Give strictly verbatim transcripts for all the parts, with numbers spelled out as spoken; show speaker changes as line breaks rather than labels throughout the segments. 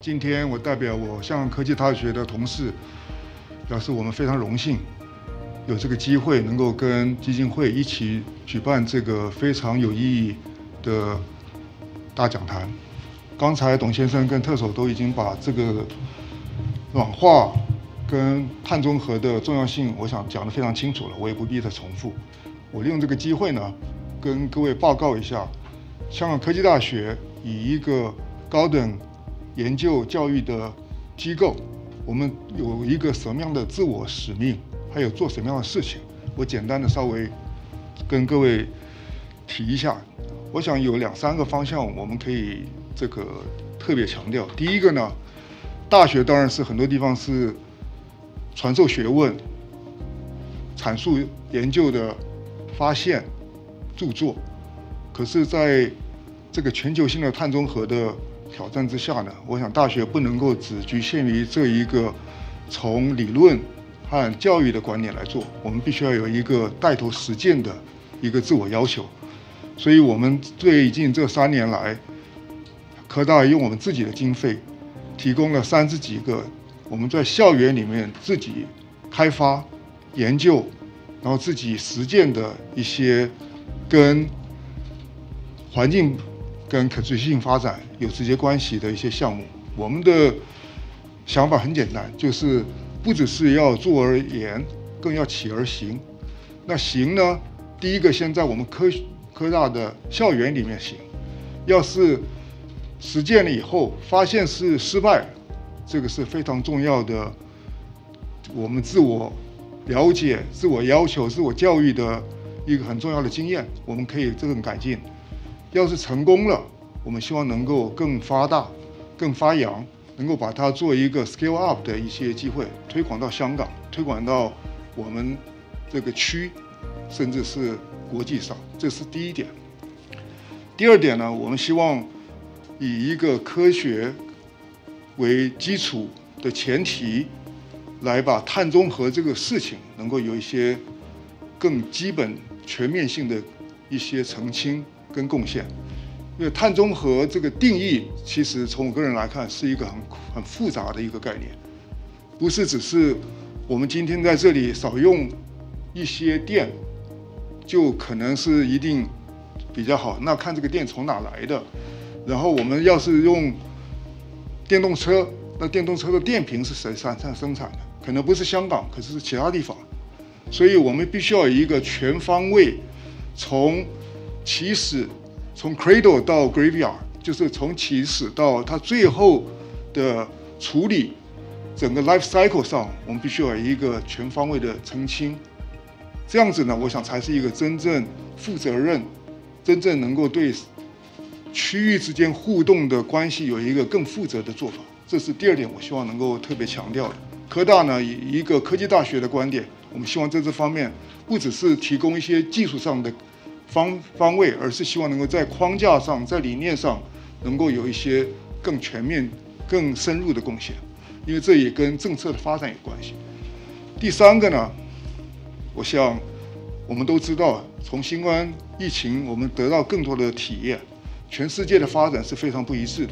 今天我代表我香港科技大学的同事，表示我们非常荣幸有这个机会能够跟基金会一起举办这个非常有意义的大讲坛。刚才董先生跟特首都已经把这个软化跟碳中和的重要性，我想讲得非常清楚了，我也不必再重复。我利用这个机会呢，跟各位报告一下，香港科技大学以一个高等研究教育的机构，我们有一个什么样的自我使命，还有做什么样的事情，我简单的稍微跟各位提一下。我想有两三个方向我们可以这个特别强调。第一个呢，大学当然是很多地方是传授学问、阐述研究的发现、著作，可是在这个全球性的碳中和的挑战之下呢，我想大学不能够只局限于这一个从理论和教育的观点来做，我们必须要有一个带头实践的一个自我要求。所以我们最近这三年来，科大用我们自己的经费，提供了三十几个我们在校园里面自己开发、研究，然后自己实践的一些跟环境跟可持续性发展有直接关系的一些项目。我们的想法很简单，就是不只是要做而言，更要起而行。那行呢，第一个先在我们科科大的校园里面行，要是实践了以后发现是失败，这个是非常重要的，我们自我了解、自我要求、自我教育的一个很重要的经验，我们可以这种改进。要是成功了，我们希望能够更发大、更发扬，能够把它做一个 scale up 的一些机会，推广到香港，推广到我们这个区，甚至是国际上，这是第一点。第二点呢，我们希望以一个科学为基础的前提，来把碳中和这个事情能够有一些更基本、全面性的一些澄清跟贡献。因为碳中和这个定义，其实从我个人来看，是一个很很复杂的一个概念，不是只是我们今天在这里少用一些电，就可能是一定比较好。那看这个电从哪来的，然后我们要是用电动车，那电动车的电瓶是谁生产生产的？可能不是香港，可是是其他地方。所以我们必须要有一个全方位，从起始，从 cradle 到 graveyard， 就是从起始到它最后的处理，整个 life cycle 上，我们必须要有一个全方位的澄清。这样子呢，我想才是一个真正负责任、真正能够对区域之间互动的关系有一个更负责的做法。这是第二点，我希望能够特别强调的。科大呢，以一个科技大学的观点，我们希望在这方面不只是提供一些技术上的方方位，而是希望能够在框架上、在理念上能够有一些更全面、更深入的贡献，因为这也跟政策的发展有关系。第三个呢，我想我们都知道，从新冠疫情我们得到更多的体验，全世界的发展是非常不一致的。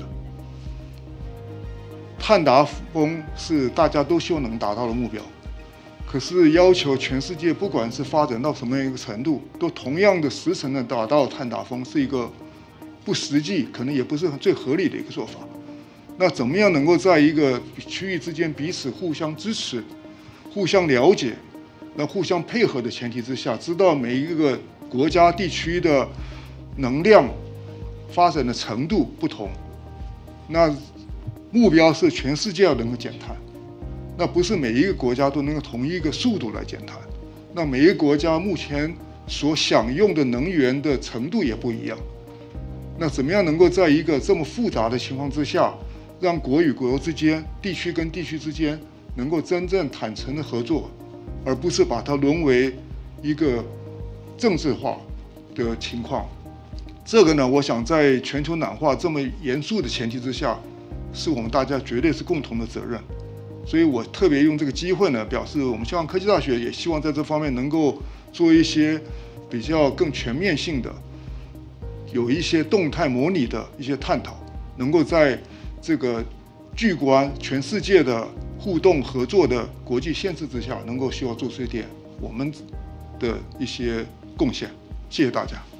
碳达峰是大家都希望能达到的目标，可是要求全世界不管是发展到什么样一个程度，都同样的时程的达到碳达峰，是一个不实际，可能也不是最合理的一个做法。那怎么样能够在一个区域之间彼此互相支持、互相了解、那互相配合的前提之下，知道每一个国家地区的能量发展的程度不同，那目标是全世界要能够减碳，那不是每一个国家都能够同一个速度来减碳，那每一个国家目前所享用的能源的程度也不一样，那怎么样能够在一个这么复杂的情况之下，让国与国之间、地区跟地区之间能够真正坦诚的合作，而不是把它沦为一个政治化的情况。这个呢，我想在全球暖化这么严肃的前提之下，是我们大家绝对是共同的责任。所以我特别用这个机会呢，表示我们香港科技大学也希望在这方面能够做一些比较更全面性的，有一些动态模拟的一些探讨，能够在这个巨观全世界的互动合作的国际限制之下，能够希望做出一点我们的一些贡献。谢谢大家。